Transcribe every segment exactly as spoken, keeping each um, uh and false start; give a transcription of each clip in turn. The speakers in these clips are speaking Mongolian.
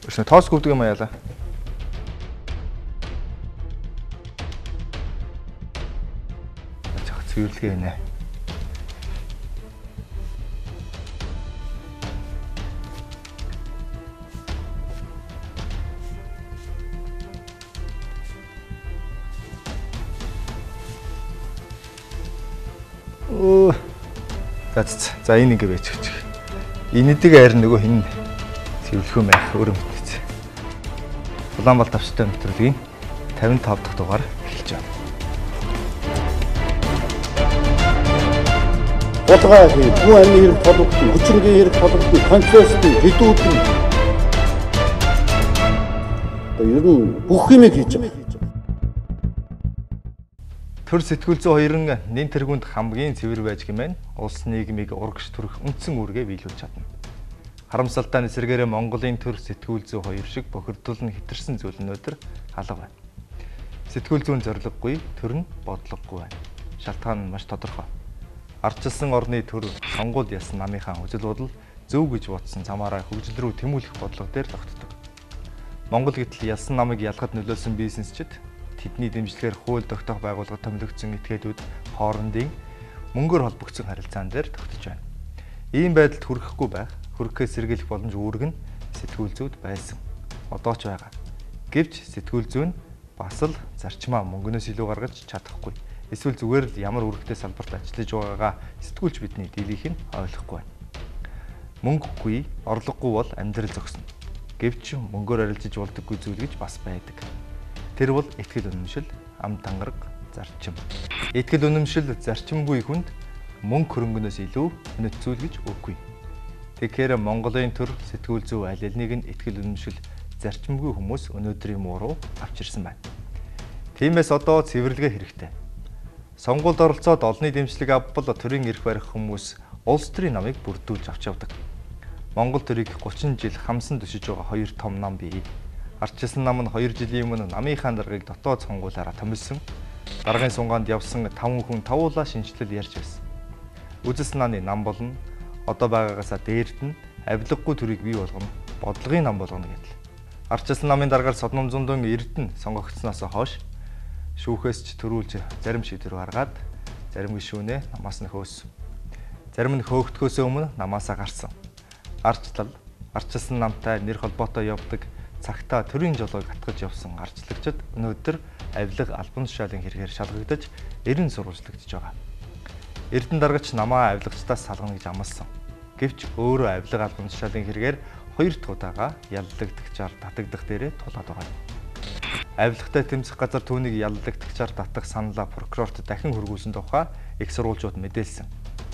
Өшнө тоос гүвдэг юм яалаа. Жах цэвэрлэгээ нэ. Оо. За за энэ ингэ байж гэж. Энэдэг арь нөгөө хин цэвэрлэх юм байх өөрөө мэдээч. Улаанбал тавчтай нэвтрүүлгийн тавин тав дахь дугаар эхэлж байна. Болгоо хий, бүх амны хэрэг толгодсон, хүчирхгийн хэрэг толгодсон, концессийн хэдүүдэн. Одоо ер нь бүх юм хийж байгаа. Төр сэтгүүл зүйн хоёрын нэн тэргуунд хамгийн цэвэр байж гэмээр улс нийгмийг урагш төрөх үндсэн үүргээ биелүүлж чадна. Харамсалтай нь эсэргээрээ Монголын төр сэтгүүл зүйн хоёр шиг бохирдуулн хэтэрсэн зүйл нь өнөөдөр алга байна. Сэтгүүл зүйн зорилгогүй, төр нь бодлогогүй байна. Шалтгаан нь маш тодорхой. Ардчилсан орны төр сонгуульд ясан намынхаа үзэл бодол зөв гэж бодсон замаараа хөгжил рүү тэмүүлэх бодлого дээр тогтдог. Монгол гэтэл ялсан намыг ялгад нөлөөлсөн бизнесчид тэдний дэмжлэгээр хууль тогтоох байгууллагад томилогдсон этгээдүүд хоорондын мөнгөөр холбогдсон харилцаан дээр тогтож байна. Ийм байдалд хүрэхгүй байх, хүрэхээс сэргийлэх боломж үүрэг нь сэтгүүл зүйд байсан. Одоо ч байгаа. Гэвч сэтгүүл зүй нь бас л зарчмаа мөнгөнөөс илүү гаргаж чадахгүй. Эсвэл зүгээр л ямар үүрэгтэй салбарт ажиллаж байгаагаа сэтгүүлч бидний дийлийнх нь ойлгохгүй байна. Мөнгөгүй, орлогогүй бол амьдрал зогсно. Гэвч мөнгөөр арилжиж болдоггүй зүйл гэж бас байдаг. Тэр бол итгэл үнэмшил, ам тангараг, зарчим. Итгэл үнэмшил, зарчимгүй хүнд мөнгө хөрөнгөнөөс илүү өнөт зүйл гэж үгүй. Тэгэхээр Монголын төр сэтгүүл зүй аль алиныг нь итгэл үнэмшил, зарчимгүй хүмүүс өнөөдрийн муу руу авчирсан байна. Тиймээс одоо цэвэрлэгээ хэрэгтэй. Сонгуульд оролцоод олонний дэмжлэг авбал төрийн эрх барих хүмүүс улс төрийн намыг бүрдүүлж авч явдаг. Монгол төрийг гучин жил хамсан төшиж байгаа хоёр том нам бий. Ардчилсан нам нь хоёр жилийн өмнө намынхаа даргаыг дотоод сонгуулаараа томилсон. Даргын сунгаанд явсан таван хүн тавуулаа шинжилэл ярьж байсан. Үзэл санааны нам болно. Одоо байгаагаасаа дээрд нь авилгагүй төрийг бий болгоно. Бодлогын нам болгоно гэдэл. Ардчилсан намын даргаар Содном зундын Эрдэнэ сонгогдсноос хойш шүүхээс ч төрүүлж зарим шийдвэр гаргаад зарим гишүүнээ намаас нь хөөсөн. Зарим нь хөөгдөхөөс өмнө намаасаа гарсан. Ардчлал, ардчилсан намтай нэр холбоотой явдаг цагтаа төрийн жолоог атгаж явсан ардчлагчид өнөөдөр авилга албан тушаалын хэрэгээр шалгагдаж эрен сурвалжлагдж байгаа. Эрдэнэ даргач намаа авилгачдаас салгана гэж амласан. Гэвч өөрөө авилга албан тушаалын хэрэгээр хоёр дахь удаага яллагдагчаар татагдах дээрээ тулаад байгаа. Авилгатай тэмцэх газар түүнийг яллагдагчаар татах саналаа прокурорт дахин хөргүүлсэн тухай их сурвалжууд мэдээлсэн.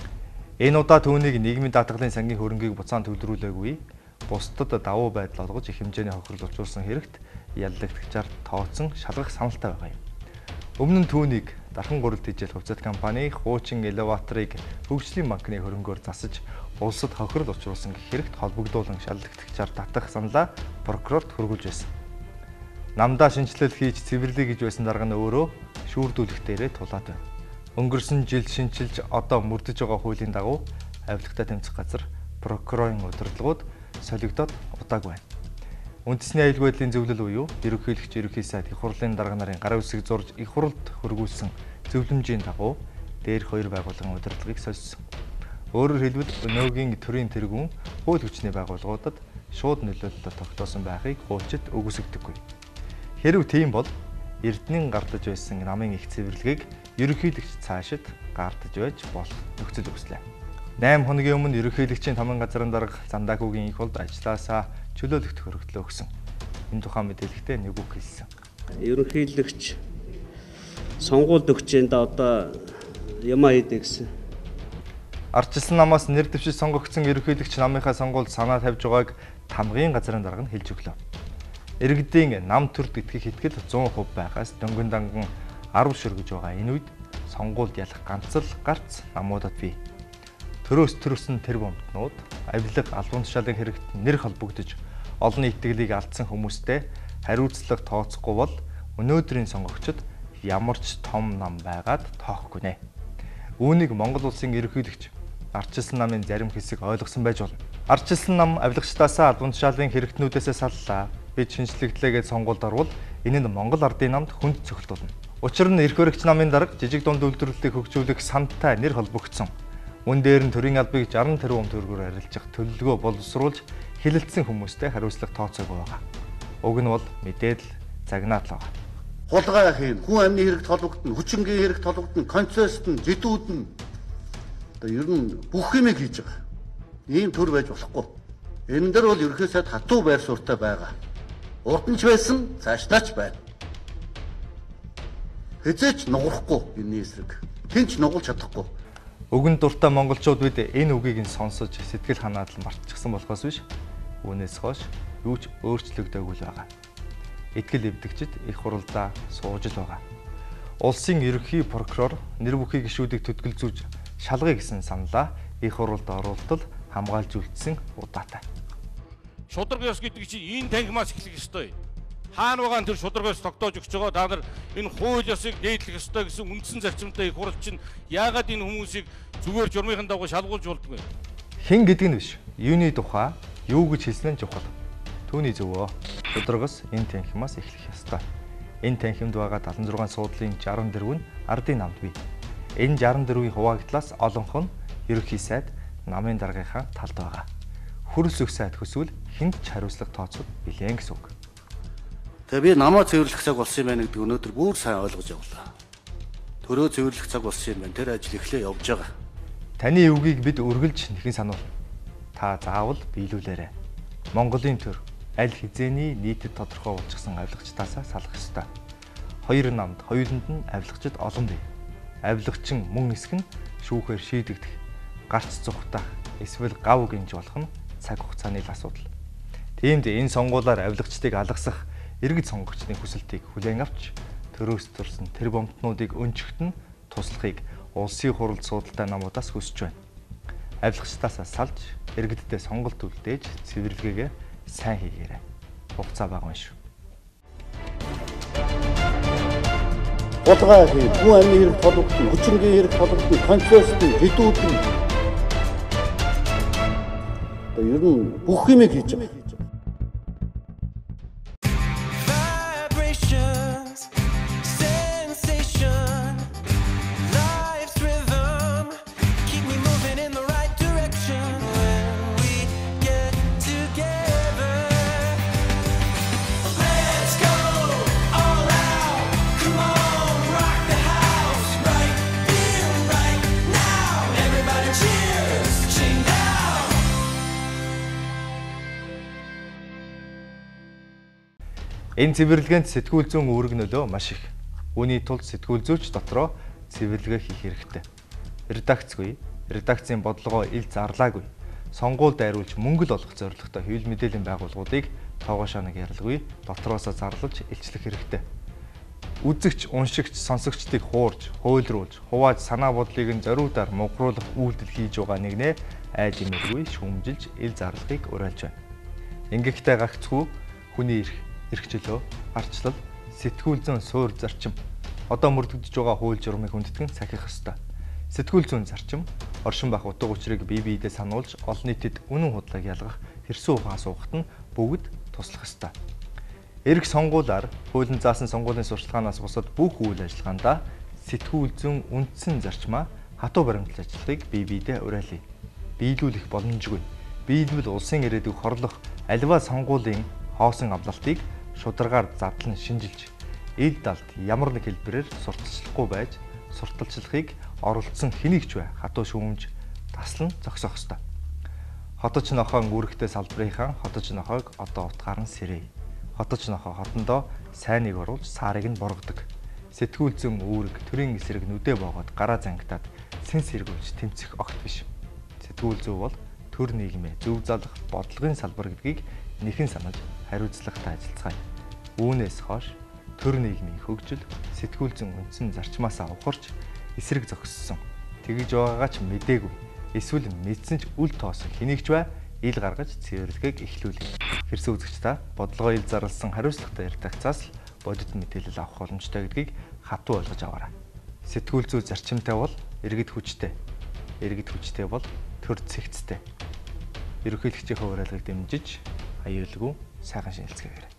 Энэ удаа түүнийг нийгмийн даатгалын сангийн хөрөнгийг буцаан төвлөрүүлээгүй, бусдад давуу байдал олгож их хэмжээний хохирол учруулсан хэрэгт яллагдагчаар тооцсон шалгах саналтай байгаа юм. Өмнө нь түүнийг дархан гурил тэжээл хувьцат компани хуучин элеваторыг хөгжлийн банкны хөрөнгөөр засаж улсад хохирол учруулсан хэрэгт холбогдуулан шалгагдагчаар татах саналаа прокурорт хөргүүлж байсан. Намдаа шинжилэл хийж цэвэрлэе гэж байсан дарга нь өөрөө шүүрдүүлэх дээрээ тулаад байна. Өнгөрсөн жил шинчилж одоо мөрдөж байгаа хуулийн дагуу авилгатай тэмцэх газар прокурорын удирдлагууд солигдоод удааг байна. Үндэсний аюулгүй байдлын зөвлөл буюу ерөнхийлөгч ерөнхий сайд их хурлын дарга нарын гар үсэг зурж их хурлд хөргүүлсэн зөвлөмжийн дагуу дээрх хоёр байгууллагын удирдлагыг сольсон. Өөрөөр хэлбэл өнөөгийн төрийн тэргүүн хууль хүчний байгууллагуудад шууд нөлөөлөлтөд тогтоосон байхыг хуульчид үгүйсгдэггүй. Хэрв тийм бол Эрдэнийн гардаж байсан намын их цэвэрлэгийг ерөнхийлөгч цаашид гардаж байж болох нөхцөл үүслээ. найман хоногийн өмнө ерөнхийлөгчийн таман газрын дарга Зандаагүй их болд ажилласаа чөлөөлөлт хөргөлөө өгсөн. Энэ тухайн мэдээлэлтэй нэг үг хэлсэн. Ерөнхийлөгч сонгуульд өгчээнд одоо ямаа хийдэг гэсэн. Ардчилсан намаас нэр дэвшиж сонгогдсон ерөнхийлөгч намынхаа сонгуульд санаа тавьж байгааг тамгын газрын дарга нь хэлж өглөө. Иргэдийн нам төрд итгэх итгэл зуун хувь байгаас дөнгөн данган арав шүргэж байгаа энэ үед сонгуульд ялах ганц л гарц намуудад бий. Төрөөс төрөсөн тэр бомтнууд авилга албан тушаалын хэрэгт нэр холбогдож олонний итгэлийг алдсан хүмүүстэй хариуцлага тооцохгүй бол өнөөдрийн сонгогчид ямар ч том нам байгаад тоохгүй нэ. Үүнийг Монгол улсын ерөнхийлөгч ардчилсан намын зарим хэсэг ойлгосон байж болно. Ардчилсан нам авилгачдаасаа албан тушаалын хэрэгтнүүдээс саллаа. Бид шинжлэгдлээгээд сонгуульд орвол энэ нь Монгол ардын намд хүнд цохилтуулна. Учир нь эрх баригч намын дарга жижиг дунд үйлдвэрлэлийг хөгжүүлэх сантай нэр холбогдсон. Мөн дээр нь төрийн албыг шестьдесят тэрбум төгрөгөөр арилжах төлөвлөгөө боловсруулж хилэлцсэн хүмүүстэй хариуцлага тооцоогүй байгаа. Уг нь бол мэдээд л загнаад л байгаа. Хулгай хийн, хүн амны хэрэгт холбогдно, хүчингийн хэрэгт холбогдно, концест нь, жидүүд нь одоо ер нь бүх юмыг хийж байгаа. Ийм төр байж болохгүй. Энэ дээр бол ерөнхий сайд хатуу байр суурьтай байгаа. Урд нь ч байсан, цаашлаач байна. Хэзээч нуграхгүй энэ эсрэг. Тэнч нугуулж чадахгүй. Өгөн дуртай монголчууд бид энэ үгийг нь сонсож сэтгэл ханаад л мартчихсан болохоос биш. Үүнээс хойш юу ч өөрчлөгдөөгүй л байгаа. Итгэл эвдэгчид их хуралдаа сууж л байгаа. Улсын ерөнхий прокурор нэр бүхий гишүүдийг төдгөлзүүлж шалгая гэсэн саналаа их хуралд оруултал хамгаалж үлдсэн удаатай. Шударга ёс гэдэг чинь энэ танхимаас эхлэх ёстой. Хаана байгаа тэр шударга ёс тогтоож өгч байгаа та нар энэ хууль ёсыг дээдлэх ёстой гэсэн үндсэн зарчимтай их хурал чинь яагаад энэ хүмүүсийг зүгээр журмынхан дагуу шалгуулж болдгоо. Хэн гэдэг нь биш. Юуны тухай юу гэж хэлсэн нь чухал. Түүний зөвөө. Шударгаас энэ танхимаас эхлэх ёстой. Энэ танхимд байгаа седемдүгээр суудлын шестьдесят дөрөв нь ардын намд бий. Энэ шестьдесят дөрвийн хуваагдлаас олонх нь ерөнхий сайд намын даргийнхаа талд байгаа. Хөрөлс өх сайд хүсвэл хүнд ч хариуцлага тооцоод билээ гэсэн үг. Тэгээ би намаа цэвэрлэх цаг болсон юм байна гэдэг өнөөдөр бүр сайн ойлгож явлаа. Төрөө цэвэрлэх цаг болсон юм байна. Тэр ажил эхлээ явж байгаа. Таны үгийг бид үргэлж нэхэн сануулна. Та заавал биелүүлээрэй. Монголын төр аль хизээний нийтэд тодорхой болчихсон авилгачдаасаа салах ёстой. Хоёр намд хоёуланд нь авилгачид олон бий. Авилгачин мөн эсэх нь шүүхээр шийдэгдэх, гарц зүхтах, эсвэл гав гинж болох нь цаг хугацааны л асуудал. Тиймд энэ сонгуулиар авилгачдыг алгасах иргэд сонгогчдын хүсэлтийг хүлээн авч төрөөс төрсөн тэр бомтнуудыг өнчигт нь туслахыг улсын хурал судалтай намуудаас хүсэж байна. Авилгачдаасаа салж иргэддээ сонголт үлдээж цэвэрлэгээгээ сайн хийгээрэй. Хугацаа бага шүү. Хулгай хийн, хүн амны хэрэгт холбогдно, хүчингийн хэрэгт холбогдно, концест нь, жидүүд нь одоо ер нь бүх юмыг хийж байгаа. Энэ цэвэрлэгээнд сэтгүүл зүйн үүрэг нөлөө маш их. Үүний тулд сэтгүүл зүйч дотроо цэвэрлэгээ хийх хэрэгтэй. Редакцгүй, редакцийн бодлогоо ил зарлаагүй, сонгуульд айруулж мөнгө л олох зорилготой хэвлэл мэдээллийн байгууллагуудыг тоогоошоо нэг ярилгүй дотроосоо зарлаж илчлэх хэрэгтэй. Үзэгч, уншигч, сонсогчдыг хуурж, хуйлруулж, хувааж санаа бодлыг нь зориудаар мугруулах үйлдэл хийж байгаа нэгнээ айж имэргүй шүүмжилж ил зарлахыг уриалж байна. Ингэхдээ гагцгүй хүний эрх, эрхчлөө, ардчлал, сэтгүүл зүйн суур зарчим одоо мөрдөгдөж байгаа хууль журмыг хүндэтгэн сахих ёстой. Сэтгүүл зүйн зарчим оршин байх утга учирыг бие биедээ сануулж олон нийтэд үнэн худлааг ялгах хэрсүү ухаан суугахт нь бүгд туслах ёстой. Эрх сонгуулиар хуулийн заасан сонгуулийн сурталчилгаанаас бусад бүх үйл ажиллагаандаа сэтгүүл зүйн үндсэн зарчмаа хатуу баримтлал ажиллахыг бие биедээ уриалъя. Биелүүлэх боломжгүй. Биелвэл улсын ирээдүйг хорлох аливаа сонгуулийн хоосон авлалтыг шударгаар задлан шинжилж, ил далд ямар нэг хэлбэрээр сурталчлахгүй байж, сурталчлахыг оролцсон хэнийг ч бай хатуу шүүмж таслан зогсоох ёстой. Хоточ нохоон үүрэгтэй салбарынхаа хоточ нохойг одоо утгаар нь сэрээ. Хоточ нохоо хотондоо сайныг оруулж саарыг нь бургадаг. Сэтгүүл зүйн үүрэг төрийн эсрэг нүдэ боогод гараа зангидаад сэн сэргүүлж тэмцэх огт биш. Сэтгүүл зүй бол төр нийгмээ зөв залах бодлогын салбар гэдгийг нэхэн санаж хариуцлагатай ажиллацгаая. Үүнээс хойш төр нийгмийн хөгжил сэтгүүл зүйн үндсэн зарчмаасаа ухарч эсрэг зогссон. Тэгж байгаагаа ч мэдээгүй. Эсвэл мэдсэн ч үл тоосон хэнийг ч бай ил гаргаж цэвэрлэгээг эхлүүлээ. Хэрсэн үзэгч та бодлогоо ил зарласан хариуцлагатай редакцаас л бодит мэдээлэл авах боломжтой гэдгийг хатуу ойлгож аваарай. Сэтгүүл зүй зарчимтай бол иргэд хүчтэй. иргэд хүчтэй бол төр цэгцтэй. Ерөнхийлөгчийн хуваарилгыг дэмжиж аюулгүй сайхан шинжилцгээгээрэй.